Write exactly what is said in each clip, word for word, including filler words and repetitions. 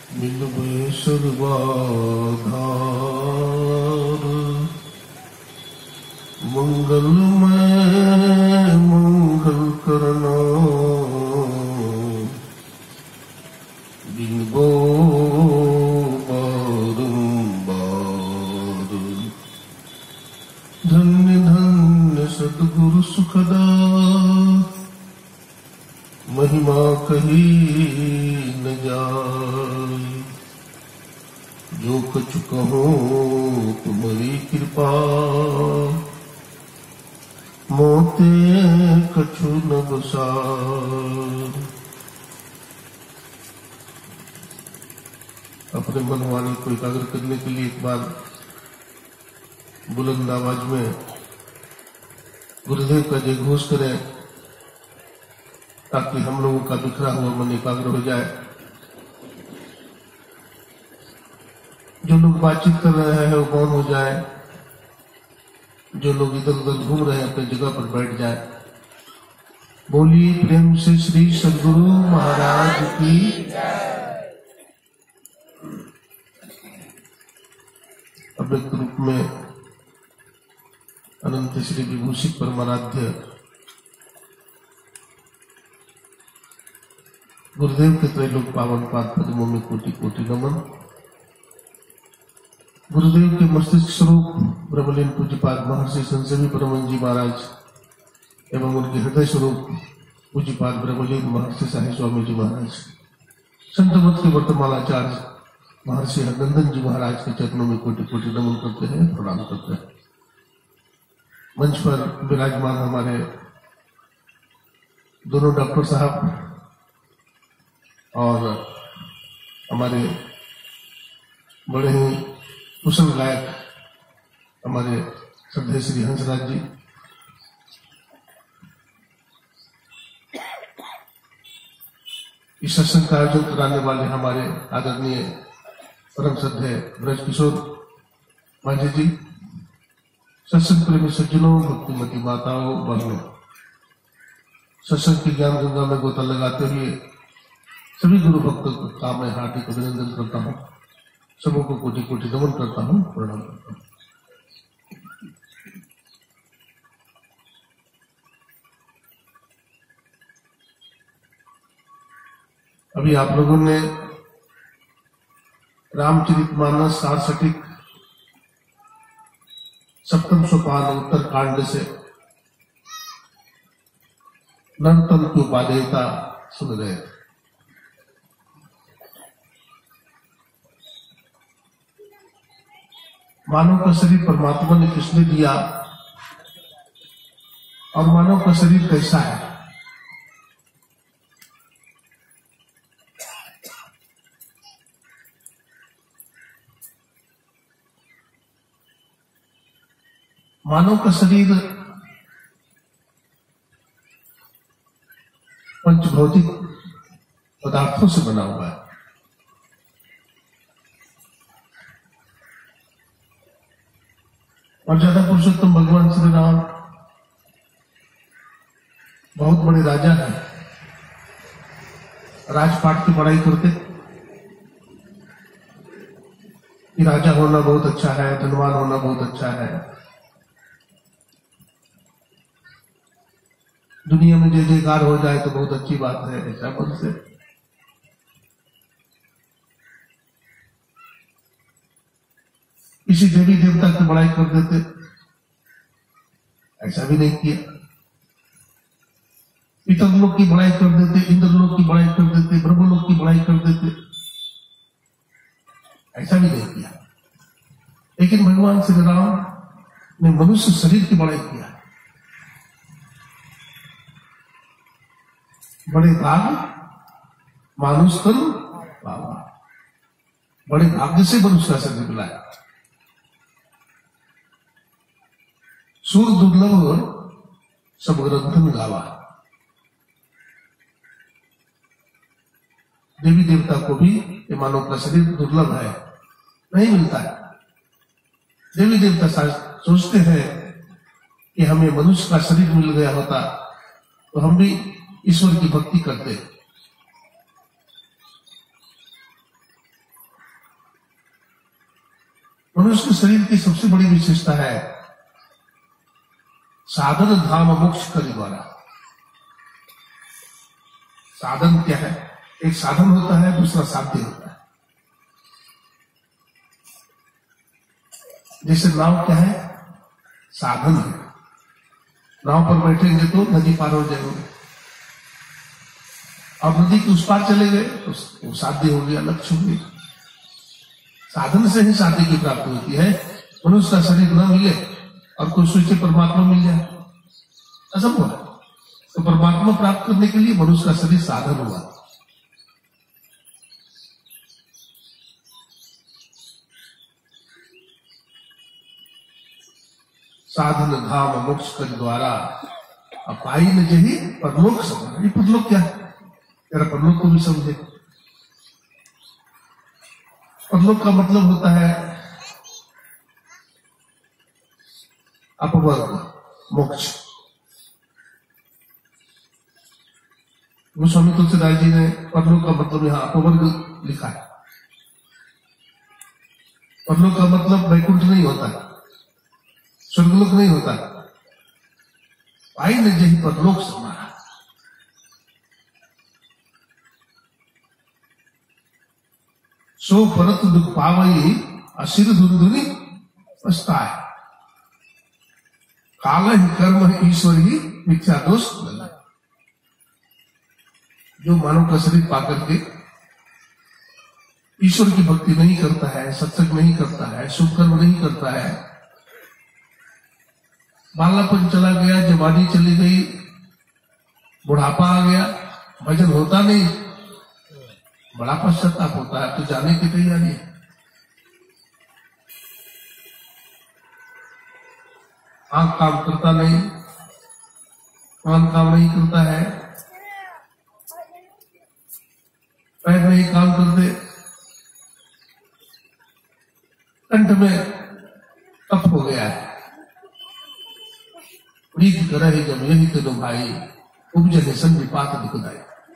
बिंदुमय सर्वाधार मंगलमय मंगल करना बिंबो बारंबार। धन्य धन्य सद्गुरु सुखदा महिमा कही न जाय। जो कछु कहो तुम्हारी कृपा मोते कछु न बसार। अपने मन वाणी को एकाग्र करने के लिए एक बार बुलंद आवाज में गुरुदेव का जय घोष करें ताकि हम लोगों का बिखरा हुआ मन एकाग्र हो जाए। जो लोग बातचीत कर रहे हैं वो मौन हो जाए। जो लोग इधर उधर घूम रहे हैं अपनी जगह पर बैठ जाए। बोलिए प्रेम से श्री सद्गुरु महाराज की। अव्यक्त रूप में अनंत श्री विभूषित परमाराध्य गुरुदेव के त्रैलोक पावन पाद पद्मों में कोटि कोटि नमन। गुरुदेव के मस्तिष्क स्वरूप ब्रह्मलीन पूज्यपाद महर्षि संजीवी परमहंस जी महाराज एवं उनके हृदय स्वरूप पूज्यपाद ब्रह्मलीन महर्षि साहिब स्वामी जी महाराज, संत मत के वर्तमानाचार्य महर्षि हरनंदन जी महाराज के चरणों में कोटि कोटि नमन करते हैं, प्रणाम करते हैं। मंच पर विराजमान हमारे दोनों डॉक्टर साहब और हमारे बड़े ही कुशल गायक हमारे श्रद्धेय श्री हंसराज जी, इस सत्संग का आयोजन कराने वाले हमारे आदरणीय परम श्रद्धेय ब्रज किशोर मांझी जी, सत्संग प्रेमी सज्जनों, भक्तिमती माताओं, बहनों, सत्संग की ज्ञान गंगा में गोता लगाते हुए सभी गुरु भक्तों का मैं हार्दिक अभिनंदन करता हूँ। सबों को कोटि कोटि नमन करता हूँ, प्रणाम करता हूँ। अभी आप लोगों ने रामचरितमानस सारसटिक सप्तम सोपान उत्तर कांड से नर्तन की उपादेयता सुन रहे थे। मानव का शरीर परमात्मा ने किसने दिया और मानव का शरीर कैसा है? मानव का शरीर पंचभौतिक पदार्थों से बना हुआ है। और ज्यादा पुरुषोत्तम भगवान श्री राम बहुत बड़े राजा हैं, राजपाट की पढ़ाई करते कि राजा होना बहुत अच्छा है, धनवान होना बहुत अच्छा है, दुनिया में जय जयकार हो जाए तो बहुत अच्छी बात है, ऐसा बोलते। किसी देवी देवता की बड़ाई कर देते, ऐसा भी नहीं किया। पितरलोक की बड़ाई कर देते, इंद्रलोक की बड़ाई कर देते, ब्रह्मलोक की बड़ाई कर देते, ऐसा भी नहीं किया। लेकिन भगवान श्री राम ने मनुष्य शरीर की बड़ाई किया। बड़े भाग मानुष तन बाबा, बड़े भाग्य से मनुष्य का शरीर मिलाया। सूर दुर्लभ सब ग्रंथन गावा। देवी देवता को भी ये मानव का शरीर दुर्लभ है, नहीं मिलता है। देवी देवता सोचते हैं कि हमें मनुष्य का शरीर मिल गया होता तो हम भी ईश्वर की भक्ति करते। मनुष्य के शरीर की सबसे बड़ी विशेषता है साधन धाम मोक्ष कर द्वारा। साधन क्या है? एक साधन होता है, दूसरा साध्य होता है। जैसे नाव क्या है? साधन है। नाव पर बैठेंगे तो नदी पार हो जाएंगे, और नदी के उस पार चले गए तो वो साध्य हो गया, लक्ष्य हो गया। साधन से ही साध्य की प्राप्ति होती है। मनुष्य का शरीर न मिले और कोई सोचे परमात्मा मिल जाए, असंभव है। तो परमात्मा प्राप्त करने के लिए मनुष्य का शरीर साधन हुआ। साधन धाम मोक्ष कर द्वारा अपाई न जही परलोक समझ। ये परलोक क्या है? जरा परलोक को भी समझे। परलोक का मतलब होता है अपवर्ग, मोक्ष। स्वामी तुलसीदास जी ने परलोक का मतलब यहां अपवर्ग लिखा है। परलोक का मतलब वैकुंठ नहीं होता, स्वर्गलोक नहीं होता। पाई न जही परलोक समा। सो परत दुख पावई असिर धुंधुनी पछताए। काल ही कर्म है ईश्वर ही मिथ्या दोष लगा। जो मानव का शरीर पाकर के ईश्वर की भक्ति नहीं करता है, सत्संग नहीं करता है, शुभ कर्म नहीं करता है, बालापन चला गया, जवानी चली गई, बुढ़ापा आ गया, भजन होता नहीं, बड़ा पश्चाताप होता है, तो जाने की तैयारी है। आंख काम करता नहीं, कान काम नहीं करता है, पैर नहीं काम करते, कंठ में कफ हो गया है। प्रीत करे जब यही तेनो भाई उपजने संविपात दुखदाई।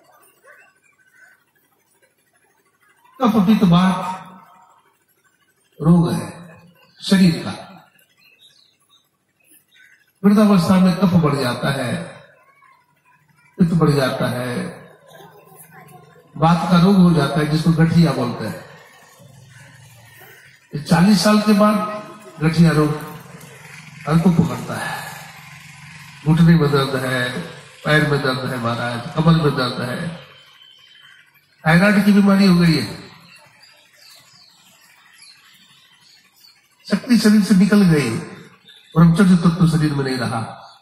कफ पित्त बात रोग है शरीर का। वृद्धावस्था में कफ बढ़ जाता है, पित्त बढ़ जाता है, बात का रोग हो जाता है जिसको गठिया बोलते हैं। चालीस साल के बाद गठिया रोग अंग को पकड़ता है। घुटने में दर्द है, पैर में दर्द है महाराज, कमर में दर्द है, थायराइड की बीमारी हो गई है, शक्ति शरीर से निकल गई, ब्रह्मचर्य तत्व तो शरीर में नहीं रहा।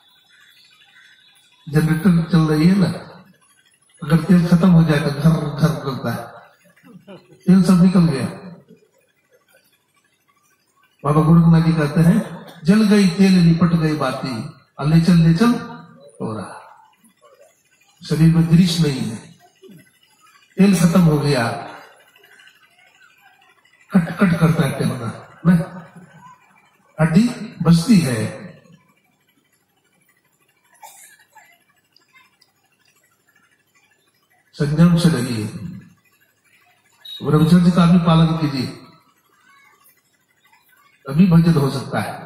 जनरेटर चल रही है ना, अगर तेल खत्म हो जाए तो घर घर करता है, तेल सब निकल गया। बाबा गोरखनाथ जी कहते हैं जल गई तेल निपट गई बाती, ले चल ले चल हो रहा। शरीर में ग्रीस नहीं है, तेल खत्म हो गया, कट कट करता है होना नहीं, हड्डी बचती है। संयम से रहिए, ब्रह्मचर्य का भी पालन कीजिए, तभी भजन हो सकता है।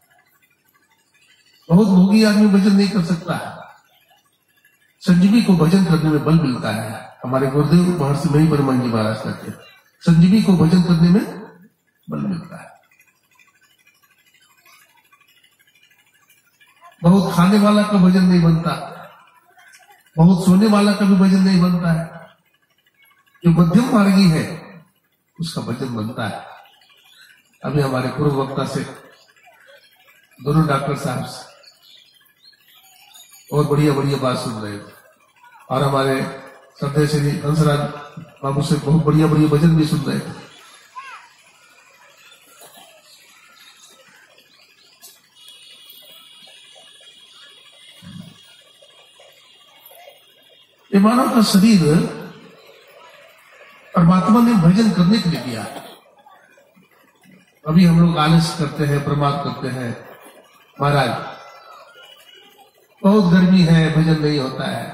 बहुत भोगी आदमी भजन नहीं कर सकता है। संजीवी को भजन करने में बल मिलता है। हमारे गुरुदेव महर्षि मही परमहंस जी महाराज कहते हैं संजीवी को भजन करने में बल मिलता है। बहुत खाने वाला का भजन नहीं बनता, बहुत सोने वाला का भी भजन नहीं बनता है। जो मध्यम मार्गी है उसका भजन बनता है। अभी हमारे पूर्व वक्ता से दोनों डॉक्टर साहब से और बढ़िया बढ़िया बात सुन रहे थे, और हमारे श्रद्धेय श्री हंसराज बाबू से बहुत बढ़िया बढ़िया भजन भी सुन रहे थे। ये मानव का शरीर परमात्मा ने भजन करने के लिए दिया है। अभी हम लोग आलस करते हैं, प्रमाद करते हैं, महाराज बहुत गर्मी है, भजन नहीं होता है,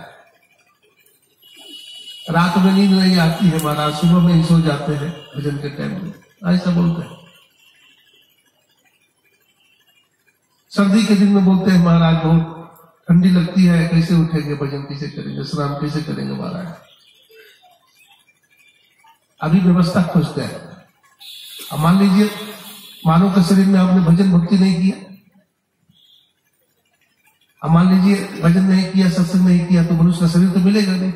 रात में नींद नहीं आती है महाराज, सुबह में ही सो जाते हैं भजन के टाइम में, ऐसा बोलते हैं। सर्दी के दिन में बोलते हैं महाराज बहुत ठंडी लगती है, कैसे उठेंगे, भजन कैसे करेंगे, स्नान कैसे करेंगे महाराज। अभी व्यवस्था खोजते हैं। अब मान लीजिए मानव के शरीर में आपने भजन भक्ति नहीं किया, अब मान लीजिए भजन नहीं किया, सत्संग नहीं किया, तो मनुष्य का शरीर तो मिलेगा नहीं।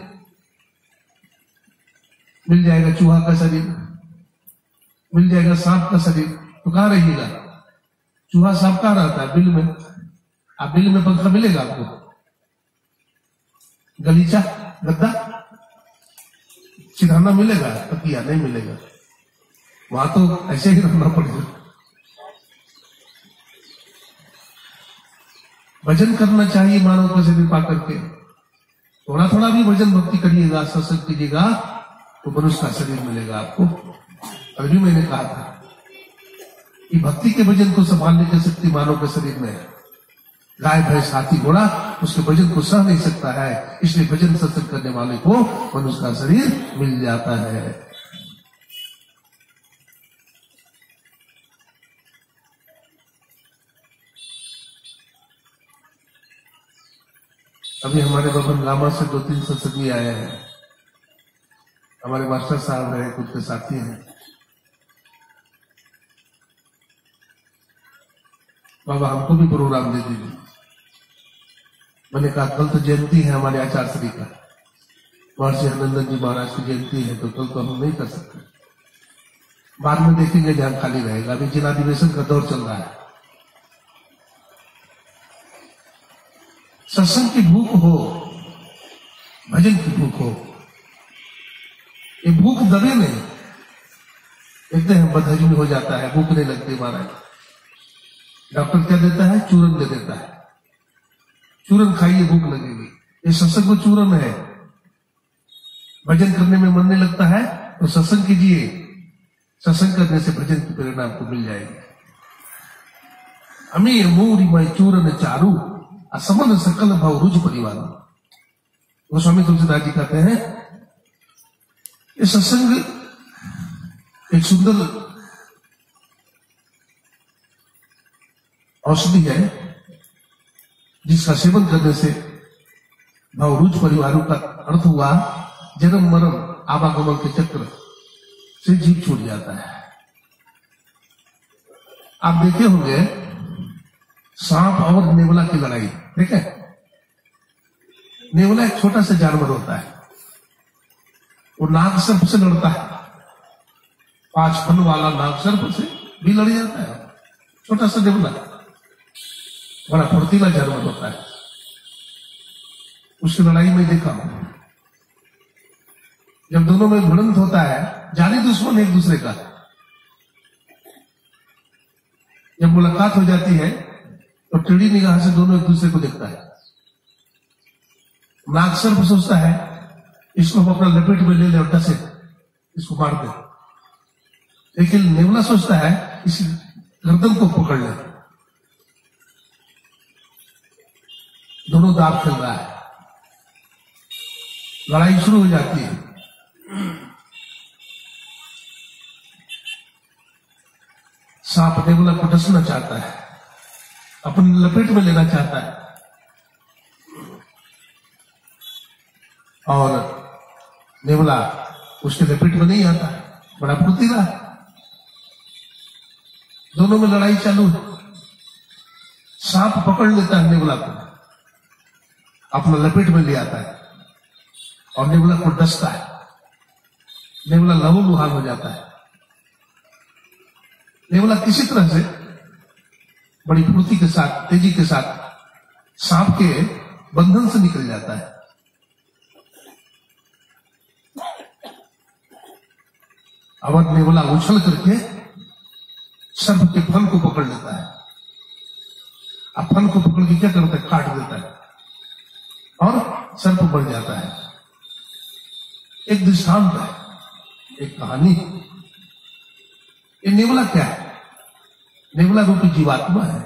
मिल जाएगा चूहा का शरीर, मिल जाएगा सांप का शरीर, तो कहां रहिएगा? चूहा सांप कहां रहता है? बिल में। आप बिल में पंखा मिलेगा आपको? गलीचा, गद्दा, सिरहाना मिलेगा? तकिया नहीं मिलेगा। वहां तो ऐसे ही रहना पड़ेगा। भजन करना चाहिए मानव का शरीर पा करके। थोड़ा थोड़ा भी भजन भक्ति करिएगा, सत्संग कीजिएगा, तो मनुष्य का शरीर मिलेगा आपको। अभी मैंने कहा था कि भक्ति के भजन को संभालने की शक्ति मानव के शरीर में है। गाय भैंस हाथी घोड़ा उसके भजन को सह नहीं सकता है, इसलिए भजन सत्संग करने वाले को मनुष्य का शरीर मिल जाता है। अभी हमारे बबन लामा से दो तीन सत्संगी आए हैं। हमारे मास्टर साहब हैं, कुछ के साथी हैं। बाबा हमको भी प्रोग्राम दे दीजिए। मैंने कहा कल तो जयंती है हमारे आचार्य श्री का, महर्षि आनंदन जी महाराज की जयंती है, तो कल तो हम नहीं कर सकते। बाद में देखेंगे जहां खाली रहेगा। अभी जिलाधिवेशन का दौर चल रहा है। सत्संग की भूख हो, भजन की भूख हो, ये भूख दबे नहीं। देखते हैं बदहजमी हो जाता है, भूख नहीं लगती महाराज। डॉक्टर क्या देता है? चूरन दे देता है, चूरन खाइए भूख लगेगी। ये सत्संग में चूरन है। भजन करने में मन नहीं लगता है तो सत्संग कीजिए। सत्संग करने से भजन की प्रेरणा आपको मिल जाएगी। अमीर मूरी मई चूरन चारू असमन सकल भाव रुझ परिवार। गोस्वामी तुलसीदास जी कहते हैं ये सत्संग एक सुंदर औषधि है, जिसका सेवन करने से भावरूज परिवारों का अर्थ हुआ जन्म मरण आवागमन के चक्र से जीव छूट जाता है। आप देखे होंगे सांप और नेवला की लड़ाई, देखे? नेवला एक छोटा सा जानवर होता है, वो नाग सर्प से लड़ता है। पांच फन वाला नाग सर्प से भी लड़ जाता है। छोटा सा नेवला बड़ा फुर्तीला जानवर होता है। उसकी लड़ाई में देखा हूं, जब दोनों में भिड़ंत होता है, जानी दुश्मन एक दूसरे का, जब मुलाकात हो जाती है तो टेढ़ी निगाह से दोनों एक दूसरे को देखता है। नाग सर्प सोचता है इसको हम अपना लपेट में ले ले और डसे इसको मार दे, लेकिन नेवला सोचता है इस गर्दन को पकड़ ले। दोनों दांव खेल रहा है, लड़ाई शुरू हो जाती है। सांप नेवला को डसना चाहता है, अपनी लपेट में लेना चाहता है, और नेवला उसके लपेट में नहीं आता, बड़ा फुर्तीला है। दोनों में लड़ाई चालू है। सांप पकड़ लेता है नेवला को, अपना लपेट में ले आता है और नेवला को डसता है। नेवला लहूलुहान हो जाता है। नेवला किसी तरह से बड़ी फुर्ती के साथ, तेजी के साथ सांप के बंधन से निकल जाता है। अब नेवला उछल करके सर्प के फन को पकड़ लेता है। अब फन को पकड़ के क्या करता है? काट देता है और सर्प बढ़ जाता है। एक दृष्टांत है, एक कहानी। ये नेवला क्या है? नेवला रूपी जीवात्मा है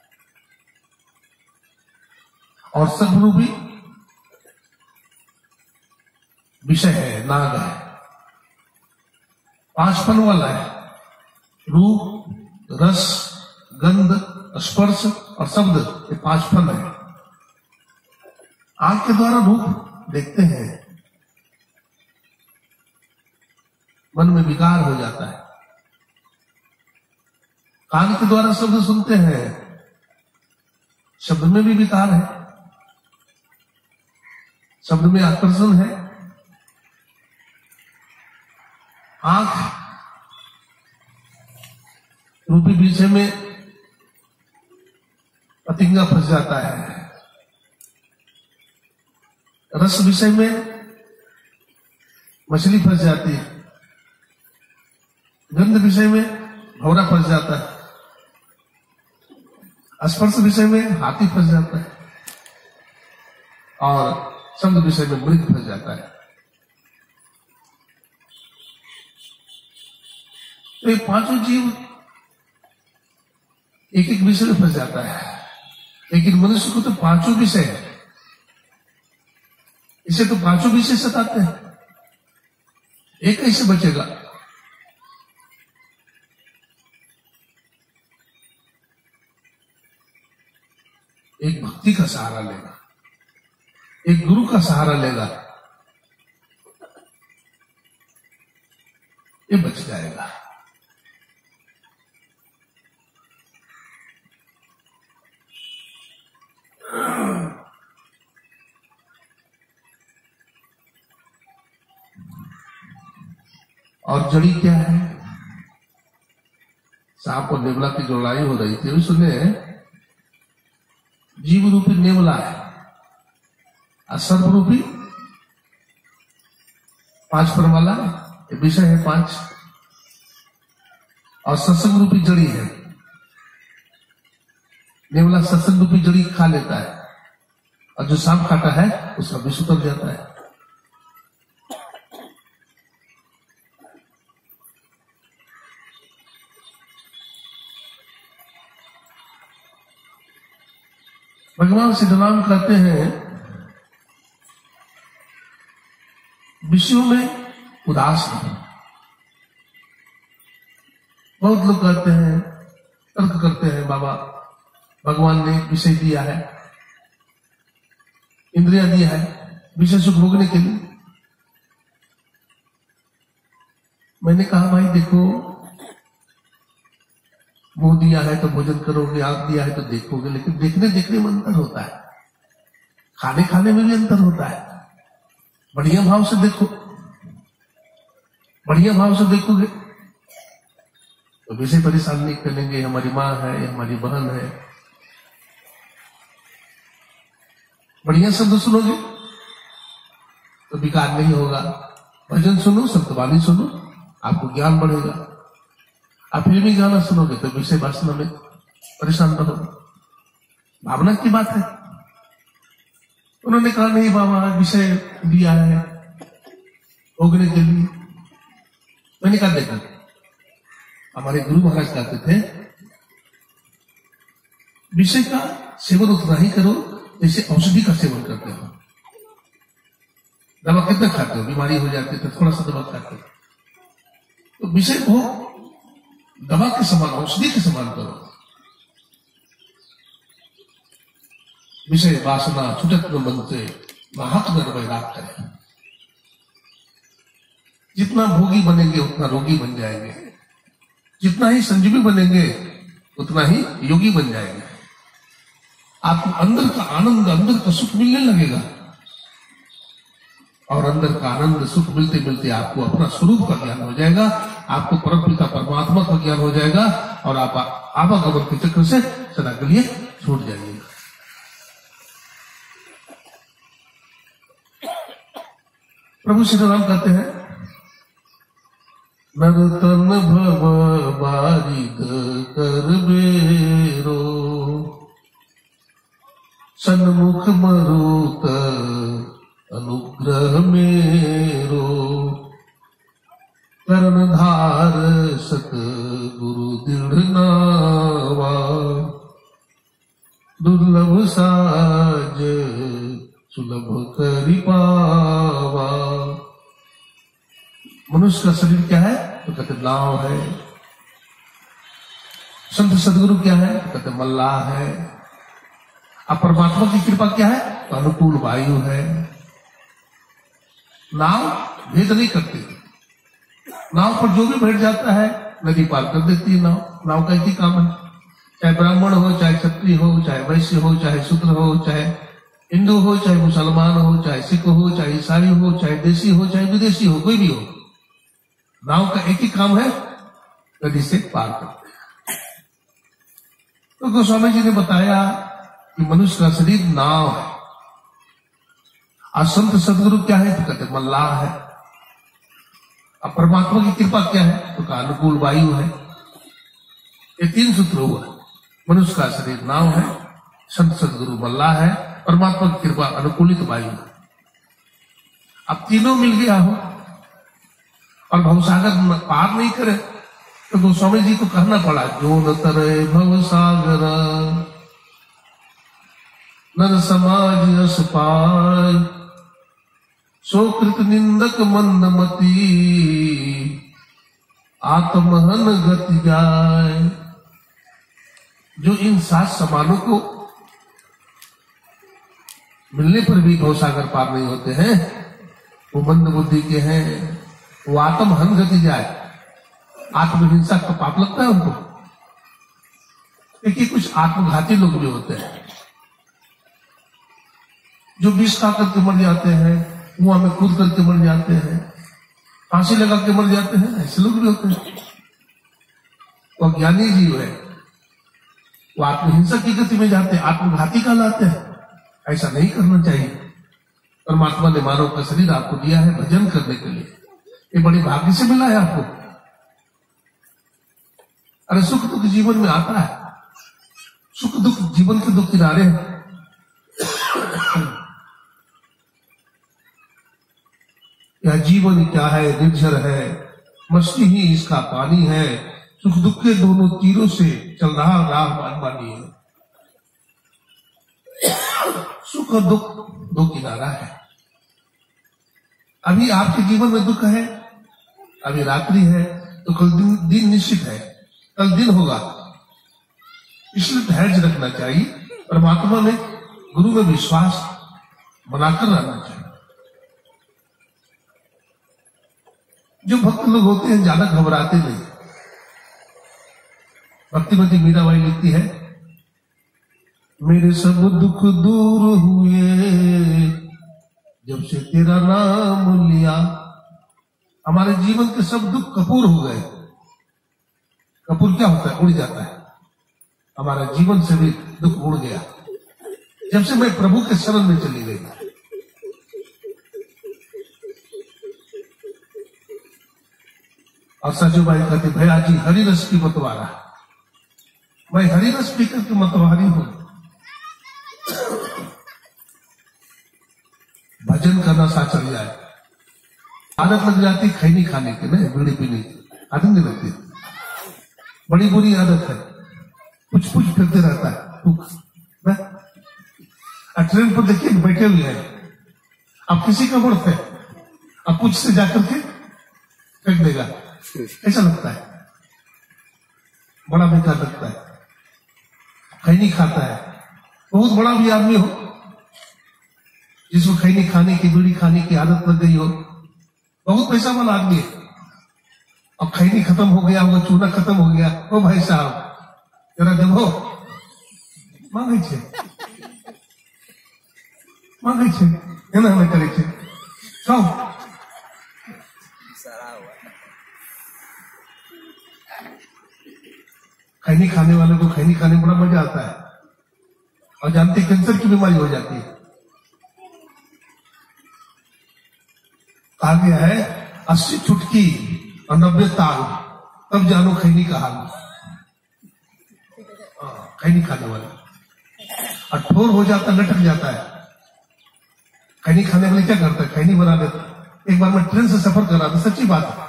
और सर्प रूपी विषय है, नाग है। पांच फन वाला है, रूप, रस, गंध, स्पर्श और शब्द, ये पांच फल है। आंख के द्वारा रूप देखते हैं, मन में विकार हो जाता है। कान के द्वारा शब्द सुनते हैं, शब्द में भी विकार है, शब्द में आकर्षण है। आंख रूपी विषय में पतिंगा फंस जाता है, रस विषय में मछली फंस जाती है, गंध विषय में भौरा फंस जाता है, स्पर्श विषय में हाथी फंस जाता है और शब्द विषय में मृग फंस जाता है। तो ये पांचों जीव एक एक विषय में फंस जाता है, लेकिन मनुष्य को तो पांचों विषय है, इसे तो पांचों विषय सताते हैं, एक कैसे बचेगा? एक भक्ति का सहारा लेगा, एक गुरु का सहारा लेगा, ये बच जाएगा। और जड़ी क्या है? सांप और नेवला की जो लड़ाई हो रही थी, उसने जीव रूपी नेवला है और सर्व रूपी पांच पर वाला विषय है पांच, और सत्संग रूपी जड़ी है। नेवला सत्संग रूपी जड़ी खा लेता है और जो सांप खाता है उसका विष उतर जाता है। भगवान श्री राम कहते हैं विषयों में उदास नहीं। बहुत लोग कहते हैं, तर्क करते हैं, बाबा भगवान ने विषय दिया है, इंद्रिया दिया है विषय सुख भोगने के लिए। मैंने कहा भाई देखो, मुंह दिया है तो भोजन करोगे, आंख दिया है तो देखोगे, लेकिन देखने देखने में अंतर होता है, खाने खाने में भी अंतर होता है। बढ़िया भाव से देखो, बढ़िया भाव से देखोगे तो विषय परेशान नहीं करेंगे, हमारी माँ है, हमारी बहन है। बढ़िया शब्द सुनोगे तो विकार नहीं होगा। भजन सुनो, संतवाणी सुनो, आपको ज्ञान बढ़ेगा। आप फिल्मी गाना सुनोगे तो विषय वासना में परेशान रहोगे। भावना की बात है। उन्होंने कहा नहीं बाबा, विषय दिया है भोगने के लिए। मैंने कहा देखा, हमारे गुरु महाराज कहते थे विषय का सेवन उतना ही करो जैसे औषधि का सेवन करते हो। दवा कितना खाते हो, बीमारी हो जाती है तो थोड़ा सा दवा खाते हो। तो विषय को दवा के समान, औषधि के समान करो। विषय वासना छुटक मन से महात्मा वैराग करें। जितना भोगी बनेंगे उतना रोगी बन जाएंगे, जितना ही संजीवी बनेंगे उतना ही योगी बन जाएंगे। आपको अंदर का आनंद, अंदर का सुख मिलने लगेगा, और अंदर का आनंद सुख मिलते मिलते आपको अपना स्वरूप का ज्ञान हो जाएगा, आपको परमपिता परमात्मा का ज्ञान हो जाएगा, और आप आवागमन के चक्र से सदा के लिए छूट जाइएगा। प्रभु श्री राम कहते हैं नरतन भव बारिद कर बेरो, सन्मुख मरुत अनुग्रह मेरो, कर्णधार सत गुरु दृढ़ नावा, दुर्लभ साज सुलभ करि पावा। मनुष्य का शरीर क्या है तो कहते नाव है, संत सदगुरु क्या है? कहते मल्लाह है। अब परमात्मा की कृपा क्या है? तो अनुकूल वायु है। नाव भेद नहीं करती, नाव पर जो भी बैठ जाता है नदी पार कर देती है। नाव नाव का एक ही काम है, चाहे ब्राह्मण हो, चाहे क्षत्रिय हो, चाहे वैश्य हो, चाहे शूद्र हो, चाहे हिंदू हो, चाहे मुसलमान हो, चाहे सिख हो, चाहे ईसाई हो, चाहे देशी हो, चाहे विदेशी हो, कोई भी हो, नाव का एक ही काम है, नदी से पार करते हैं। तो गोस्वामी जी ने बताया कि मनुष्य का शरीर नाव है, और संत सदगुरु क्या है? तो कहते मल्लाह है। अब परमात्मा की कृपा क्या है? तो का अनुकूल वायु है। ये तीन सूत्र हुआ, मनुष्य का शरीर नाव है, संत सदगुरु मल्लाह है, परमात्मा की कृपा अनुकूलित वायु है। अब तीनों मिल गया हो और भवसागर पार नहीं करे तो गोस्वामी जी को कहना पड़ा, जो न तरे भवसागर नर समाज यश पाय, सोकृत निंदक मंदमती, आत्महन गति जाय। जो इन सात समानों को मिलने पर भी भवसागर पार नहीं होते हैं, वो मंद बुद्धि के हैं, वो आत्महन गति जाए। आत्महिंसा का पाप लगता है उनको। देखिए कुछ आत्मघाती लोग भी होते हैं जो विष खा करके मर जाते हैं, कुआं में कूद करके मर जाते हैं, फांसी लगा के मर जाते हैं, ऐसे लोग भी होते हैं। वो ज्ञानी जीव है, वो आत्महिंसा की गति में जाते हैं, आत्मघाती कहलाते हैं। ऐसा नहीं करना चाहिए। परमात्मा ने मानव का शरीर आपको दिया है भजन करने के लिए, ये बड़ी भाग्य से मिला है आपको। अरे सुख दुख जीवन में आता है, सुख दुख जीवन के दो किनारे हैं। यह जीवन क्या है? निर्झर है, मस्ती ही इसका पानी है, सुख दुख के दोनों तीरों से चल रहा राह मानवानी है। सुख और दुख दो किनारा है। अभी आपके जीवन में दुख है, अभी रात्रि है, तो कल दिन, दिन निश्चित है, कल दिन होगा, इसलिए धैर्य रखना चाहिए। परमात्मा ने गुरु में विश्वास बनाकर रहना चाहिए। जो भक्त लोग होते हैं ज्यादा घबराते नहीं। भक्तिमती मीराबाई लिखती है, मेरे सब दुख दूर हुए जब से तेरा नाम लिया। हमारे जीवन के सब दुख कपूर हो गए। कपूर क्या होता है? उड़ जाता है। हमारा जीवन से भी दुख उड़ गया जब से मैं प्रभु के शरण में चली गई। और सजूबाई कहती, भैया जी हरि रस की मतवारा, मैं हरि रस पीकर की मतवारी हूं। भजन का नशा चल जाए, आदत लग जाती खैनी खाने की, नहीं बीड़ी पीने की आदत नहीं लगती। बड़ी बुरी आदत है, कुछ कुछ फिरते रहता है। ट्रेन पर देखिए बैठे हुए हैं, अब किसी का वर्थ है, अब कुछ से जाकर के फेंक देगा, ऐसा लगता है, बड़ा बेकार लगता है। खैनी खाता है, बहुत बड़ा भी आदमी हो जिसको खैनी खाने की बीड़ी खाने की आदत लग गई हो, बहुत पैसा वाला आदमी है, अब खैनी खत्म हो गया होगा, चूना खत्म हो गया, ओ भाई साहब जरा देखो, मांगे छे मांगे छे एना हमें करे छे जाओ। खैनी खाने वाले को खैनी खाने में बड़ा मजा आता है, और जानते कैंसर की बीमारी हो जाती है। कहा गया है अस्सी चुटकी और नब्बे ताल, तब जानो खैनी का हाल। खैनी खाने वाले और ठोर हो जाता, लटक जाता है। खैनी खाने वाले क्या करता है? खैनी बना देता। एक बार मैं ट्रेन से सफर कर रहा था, सच्ची बात है,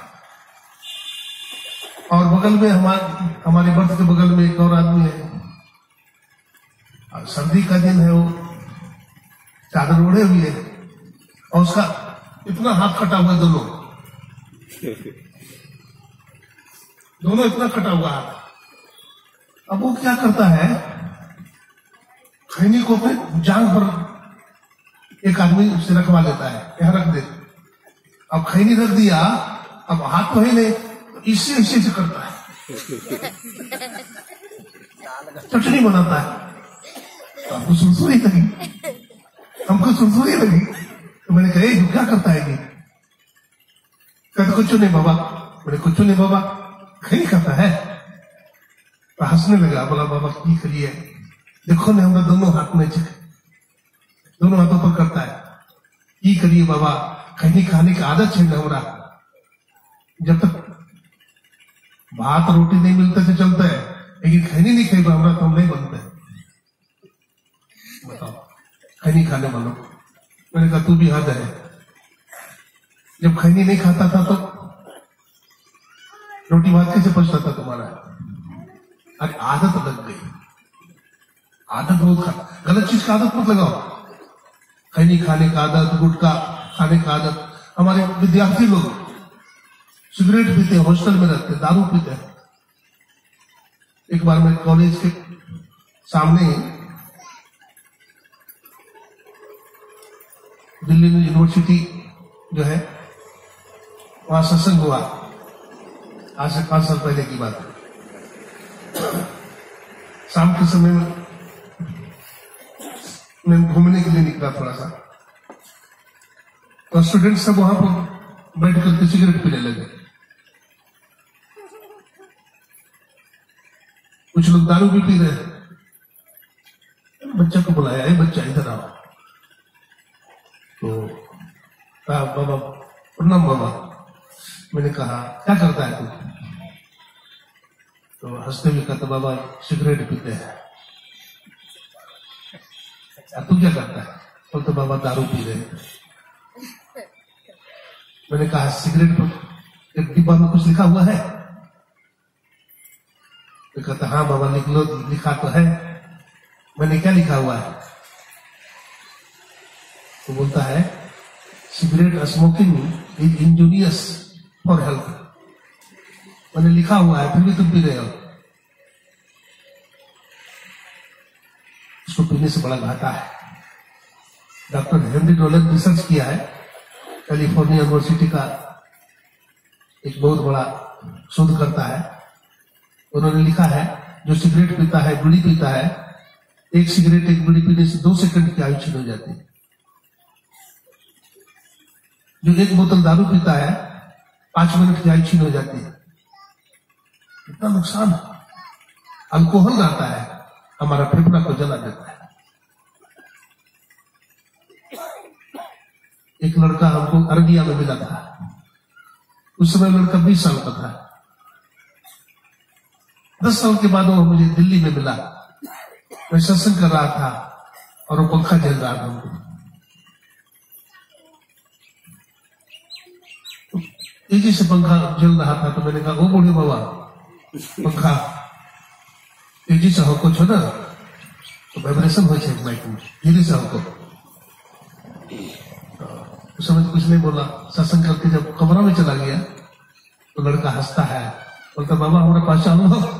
और बगल में हमारे हमारे बर्थ के बगल में एक और आदमी है, और सर्दी का दिन है, वो चादर ओढ़े हुए है, और उसका इतना हाथ कटा हुआ, दोनों दोनों इतना कटा हुआ हाथ, अब वो क्या करता है, खैनी को अपने जांग पर एक आदमी उससे रखवा लेता है, यहां रख दे। अब खैनी रख दिया, अब हाथ तो है नहीं, इससे इससे से करता है, चटनी बनाता है। तो हमको सुनसुनी लगी, हमको सुनसुनी लगी। तो मैंने कहा ये क्या करता है ये? कहते कुछ नहीं बाबा। मैंने कुछ नहीं बाबा, खैनी करता है। तो हंसने लगा, बोला बाबा की करिए, देखो ना हमरा दोनों हाथ में दोनों हाथों पर करता है, की करिए बाबा, खैनी खाने की आदत है ना हमरा। जब तक भात रोटी नहीं मिलता तो चलता है, लेकिन खैनी नहीं खाएगा हमरा तो हम नहीं बनते। बताओ, खैनी खाने वालों। मैंने कहा तू भी हद है, जब खैनी नहीं खाता था तो रोटी भात कैसे पचता था तुम्हारा? अरे आदत लग गई, आदत बहुत खा, गलत चीज का आदत मत लगाओ। खैनी खाने का आदत, गुटखा खाने का आदत। हमारे विद्यार्थी लोग सिगरेट पीते, हॉस्टल में रहते, दारू पीते हैं। एक बार मैं कॉलेज के सामने दिल्ली में यूनिवर्सिटी जो है वहां सत्संग हुआ, आज से पांच साल पहले की बात है। शाम के समय में मैं घूमने के लिए निकला थोड़ा सा, तो स्टूडेंट सब वहां पर बैठ करके सिगरेट पीने लगे। कुछ लोग दारू भी पी रहे। बच्चा को बुलाया, है बच्चा इधर आओ। तो कहा बाबा प्रणाम बाबा। मैंने कहा क्या करता है तू? तो हंसते हुए कहता बाबा सिगरेट पीते हैं। तू क्या करता है? बोलते तो बाबा दारू पी रहे। मैंने कहा सिगरेट पर एक डिब्बा में कुछ लिखा हुआ है? तो कहता हाँ बाबा लिख लो, लिखा तो है। मैंने क्या लिखा हुआ है? तो बोलता है cigarette smoking is injurious for health. मैंने लिखा हुआ है, फिर भी तुम पी रहे हो। इसको पीने से बड़ा घाटा है। डॉक्टर हेनरी डोलन रिसर्च किया है, कैलिफोर्निया यूनिवर्सिटी का एक बहुत बड़ा शोध करता है। उन्होंने लिखा है जो सिगरेट पीता है, बीड़ी पीता है, एक सिगरेट एक बीड़ी पीने से दो सेकंड की आयु छीन हो जाती है। जो एक बोतल दारू पीता है, पांच मिनट की आयु छीन हो जाती है। इतना नुकसान है। अल्कोहल रहता है, हमारा फेफड़ा को जला देता है। एक लड़का हमको अरबिया में मिला था, उस समय लड़का बीस साल का था। दस साल के बाद वो मुझे दिल्ली में मिला। मैं सत्संग कर रहा था और वो पंखा जल रहा था। हमको तेजी से पंखा जल रहा था, तो मैंने कहा वो बूढ़े बाबा पंखा तेजी से होको छो ना, तो वाइब्रेशन हो जाए माइक में, धीरे से होको। उस समय कुछ नहीं बोला। सत्संग करके जब कमरा में चला गया तो लड़का हंसता है, बोलता बाबा हमारे पास चालू हो।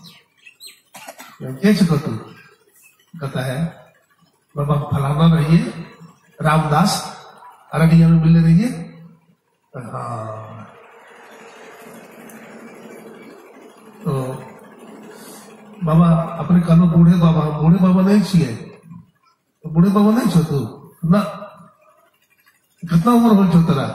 क्या चुका तू? कहता है बाबा फलाना रहिए, रामदास अरबिया में मिलने रहिए। हाँ, तो बाबा अपने कानो बूढ़े बाबा, बूढ़े बाबा नहीं छिए, तो बूढ़े बाबा नहीं छो तू ना। कितना उम्र हो छो तेरा?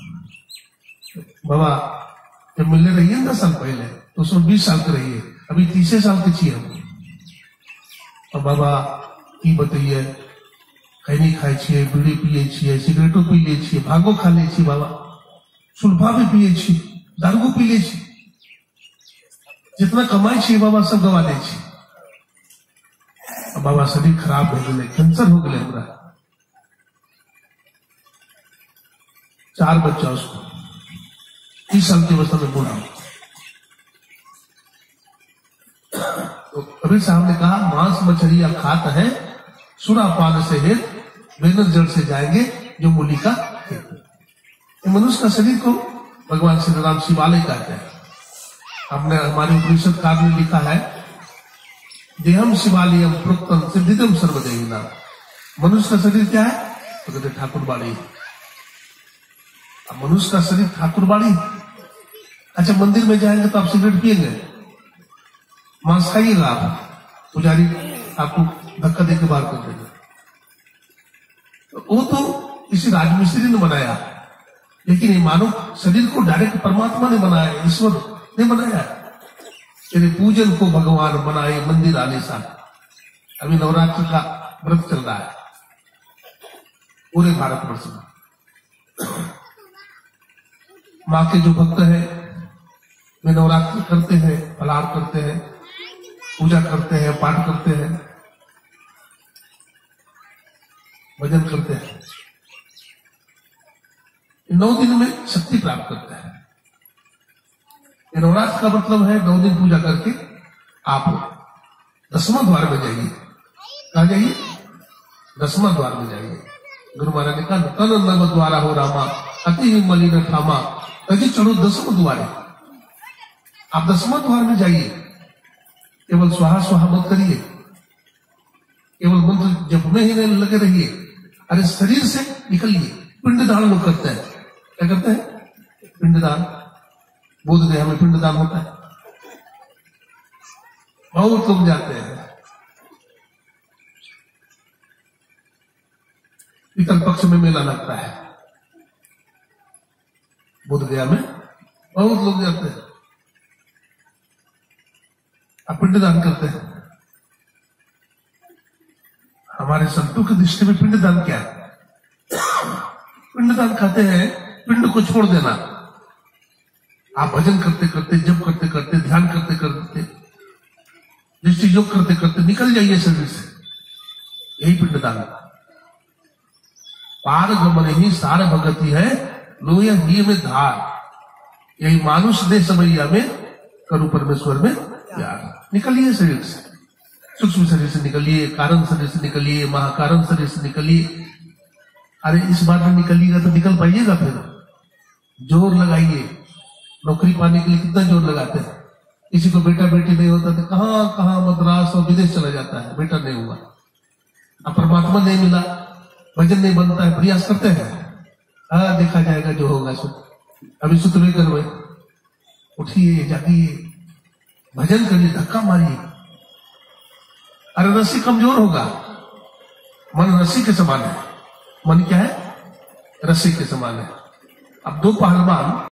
बाबा जब मिलने रहिए दस साल पहले तो उसमें बीस साल के रहिए, अभी तीसरे साल के छिए हम। और बाबा की बताइए, खैनी खाए छिए, बीड़ी पिए छिए, सिगरेटो पी ले छिए, भागो खा ले छिए, बाबा सुल्फा भी पिए छिए, दारू पी ले छिए, जितना कमाई छिए बाबा सब गवा ले छिए। बाबा शरीर खराब हो गए, कैंसर हो गए हमरा। चार बच्चा उसको, तीस साल की अवस्था में बूढ़ा। तो कबीर साहब ने कहा मांस मछलियां खात है, सुरापान से हित, बेनर जड़ से जाएंगे जो मूली का। मनुष्य का शरीर को भगवान श्री राम शिवालय कहते हैं। हमने हमारे उपनिषद काल में लिखा है देहम शिवालयम प्रोक्तम सिद्धिदम सर्वदेहिना। मनुष्य का शरीर क्या है? तो कहते ठाकुरबाड़ी। अब मनुष्य का शरीर ठाकुरबाड़ी। अच्छा, मंदिर में जाएंगे तो आप सिगरेट पिएंगे, मांस खाइएगा, आप पुजारी आपको धक्का देकर बाहर कर देंगे। तो वो तो किसी राजमिस्त्री ने बनाया, लेकिन ये मानव शरीर को डायरेक्ट परमात्मा ने बनाया, ईश्वर ने बनाया। तेरे पूजन को भगवान बनाए मंदिर आलीशान। अभी नवरात्र का व्रत चल रहा है पूरे भारतवर्ष में। माँ के जो भक्त हैं वे नवरात्र करते हैं, फलाहार करते हैं, पूजा करते हैं, पाठ करते हैं, भजन करते हैं। नौ दिन में शक्ति प्राप्त करते हैं। नवरात्र का मतलब है नौ दिन पूजा करके आप दसवां द्वार में जाइए। कहा जाइए? दसवां द्वार में जाइए। गुरु महाराज ने कहा तन नव द्वारा हो रामा अति ही मलिन ठामा तजी चढ़ो दसवां द्वारे। आप दसवां द्वार में जाइए। केवल स्वाहा स्वाहा मत करिए, केवल मंत्र जप में ही नहीं लगे रहिए। अरे शरीर से निकलिए। पिंडदान लोग करते हैं। क्या करते हैं? पिंडदान। बोध गया में पिंडदान होता है, बहुत लोग जाते हैं। पितल पक्ष में मेला लगता है, बोध गया में बहुत लोग जाते हैं, अब पिंडदान करते हैं। हमारे संतों की दृष्टि में पिंडदान क्या है? पिंडदान कहते हैं पिंड को छोड़ देना। आप भजन करते करते, जप करते करते, ध्यान करते करते, दृष्टि योग करते करते निकल जाइए शरीर से। यही पिंडदान। पार गमन ही सार भगति है लोया ही में धार। यही मानुष दे समैया में करू परमेश्वर में प्यार। निकलिए शरीर से, सूक्ष्म शरीर से निकलिए, कारण शरीर से निकलिए, महाकारण शरीर से निकलिए। अरे इस बात में निकलिएगा तो निकल पाइएगा? फिर जोर लगाइए। नौकरी पाने के लिए कितना जोर लगाते हैं। किसी को बेटा बेटी नहीं होता तो कहां कहां मद्रास और विदेश चला जाता है, बेटा नहीं हुआ। अब परमात्मा नहीं मिला, भजन नहीं बनता है, प्रयास करते हैं, हाँ देखा जाएगा जो होगा सो। अभी सूत्र लेकर हुए, उठिए, जागिए, भजन करिए, धक्का मारिए। अरे रस्सी कमजोर होगा, मन रस्सी के समान है। मन क्या है? रस्सी के समान है। अब दो पहलवान